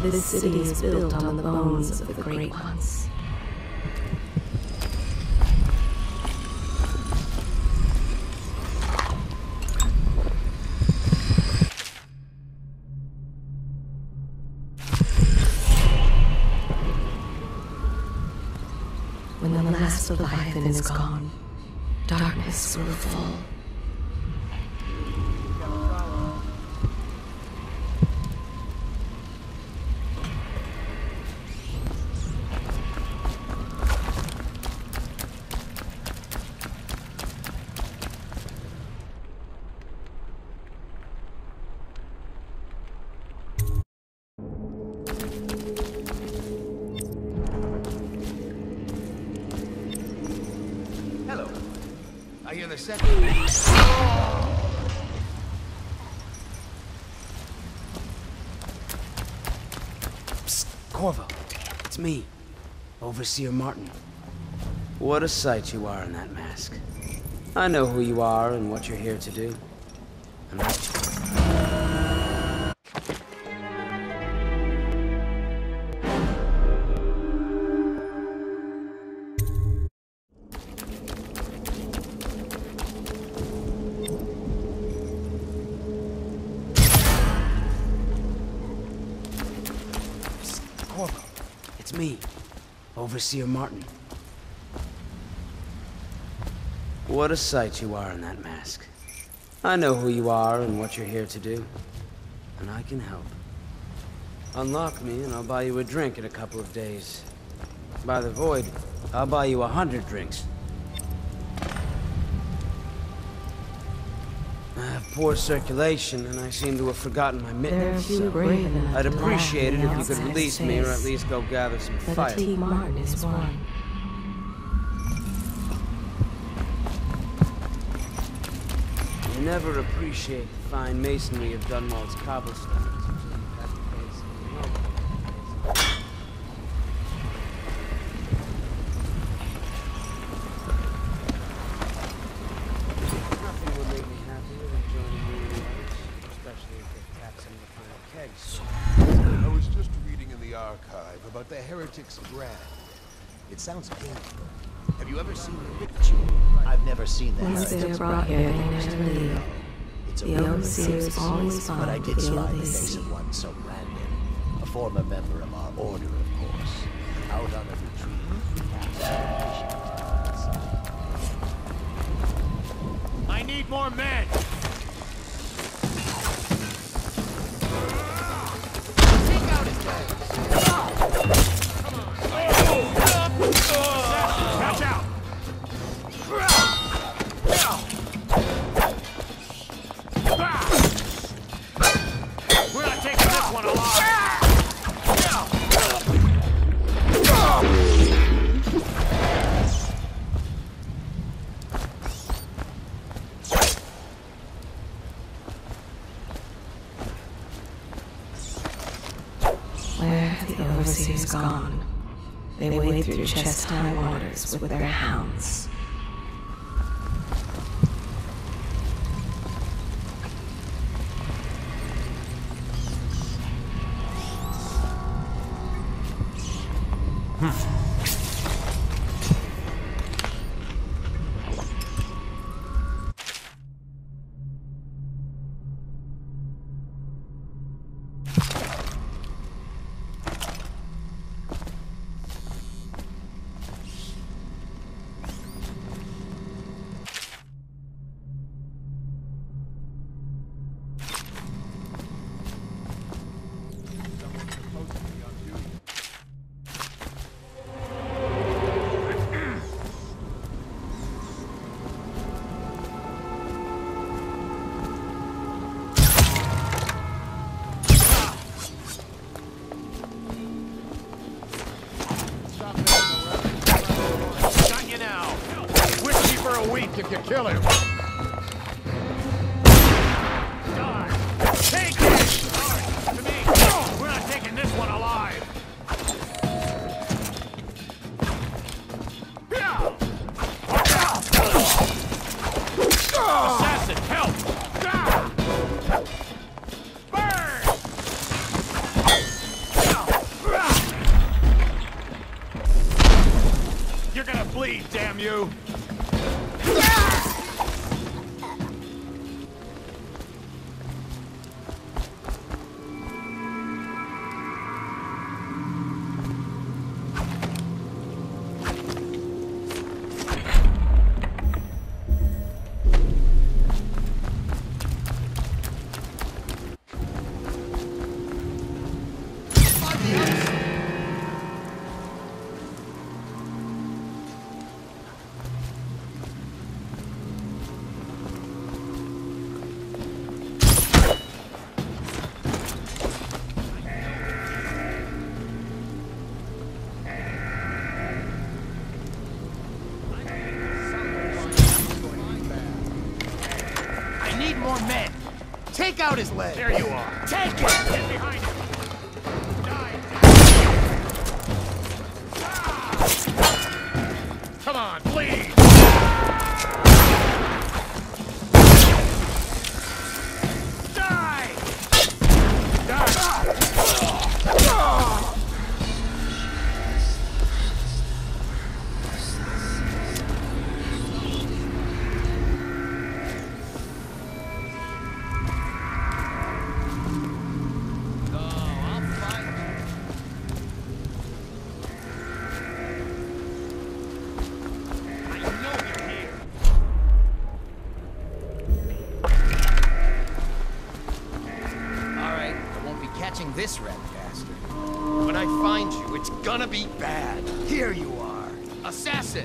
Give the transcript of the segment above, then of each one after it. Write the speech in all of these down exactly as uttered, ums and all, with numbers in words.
This city is built on the bones of the Great Ones. When the last Leviathan is gone, darkness will fall. I hear the second. Psst, Corvo. It's me, Overseer Martin. What a sight you are in that mask. I know who you are and what you're here to do. And I... Corvo, it's me, Overseer Martin. What a sight you are in that mask. I know who you are and what you're here to do, and I can help. Unlock me and I'll buy you a drink in a couple of days. By the Void, I'll buy you a hundred drinks. I have poor circulation, and I seem to have forgotten my mittens, so I'd appreciate it if you could release me, or at least go gather some fire. But Martin is one. You never appreciate the fine masonry of Dunwall's cobblestones. I was just reading in the archive about the Heretic's brand. It sounds painful. Have you ever seen the picture? I've never seen the Once Heretic. they're brought here, they never leave. It's a The real Overseers case, always but I find did the spy ill the they face see. of one so branded. A former member of our order, of course. Out on a retreat. I need more men! Take out his legs! Catch out! We're not taking this one alive! Where have the Overseers gone? They wade through chest-high waters with their hounds. Take out his leg! There you are. Take it! Get behind him. Die. Come on, please. Die. Die. This red bastard. When I find you, it's gonna be bad. Here you are. Assassin!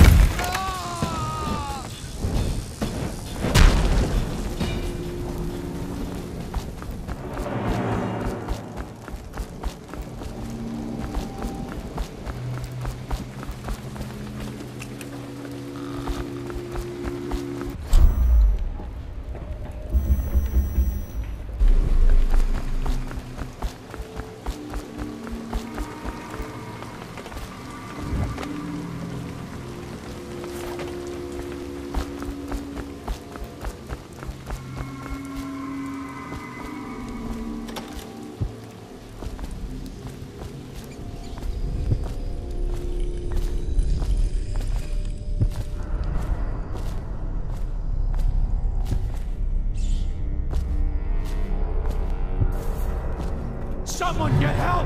Someone get help!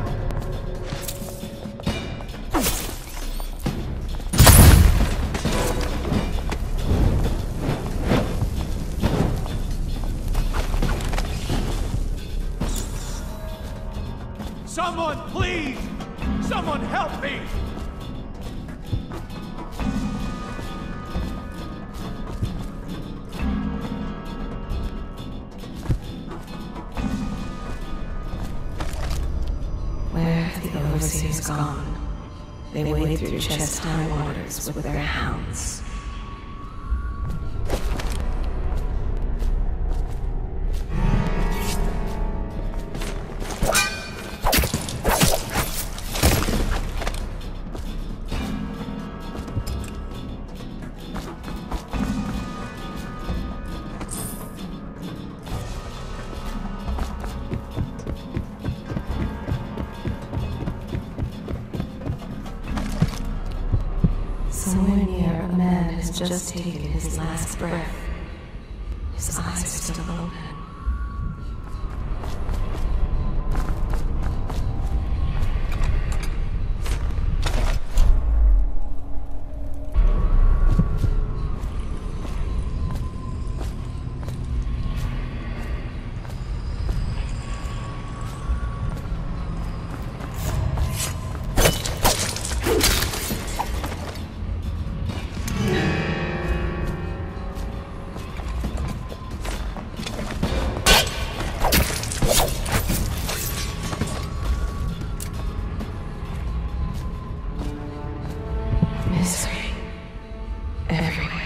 Someone, please! Someone help me! Where have the overseers gone? They wade through chest-high waters with their hounds. Somewhere near, a man has just taken his last breath. His eyes are still open. Misery everywhere.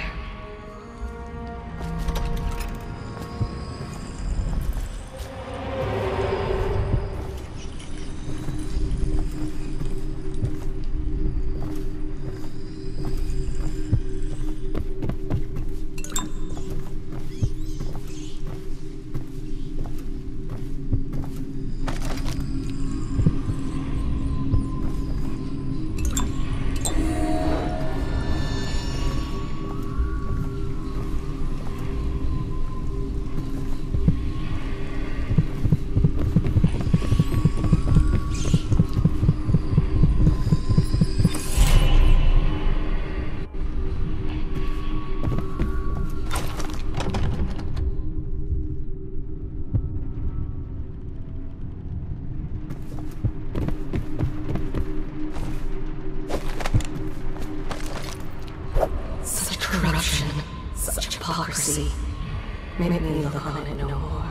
Such corruption, such hypocrisy. Make me look on it no more.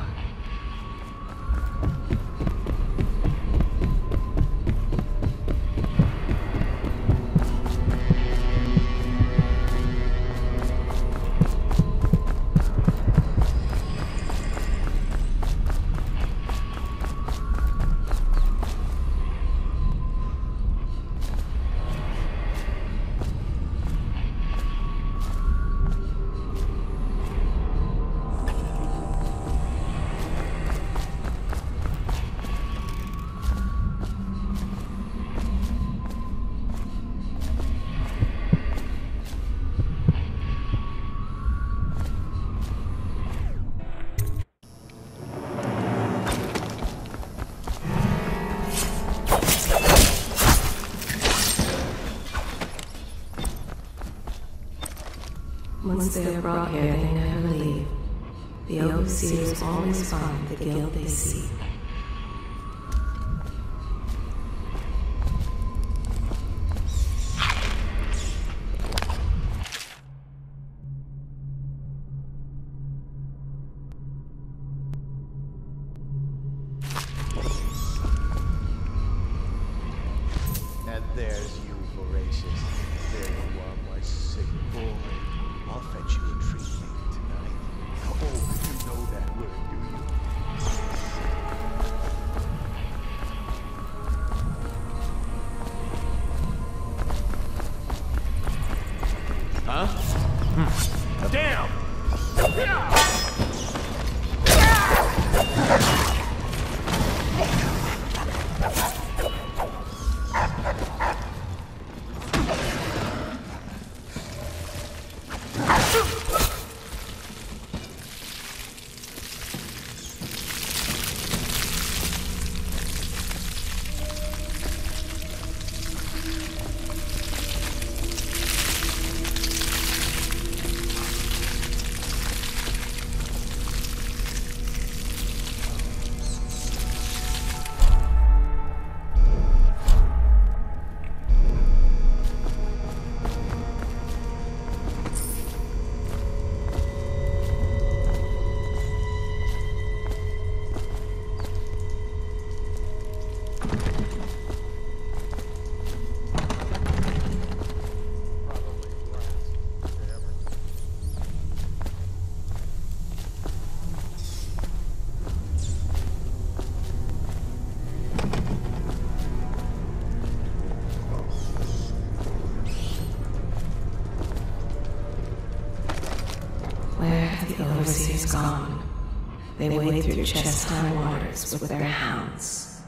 Once they are brought here, they never leave. The overseers always find the guild they seek. And there's you, Voracious. There you are, my sick boy. I'll fetch you a treat later tonight. Oh, you know that word, do you? Huh? Hmm. Damn! Where have the overseers gone? They wade through chest-high waters with their hounds.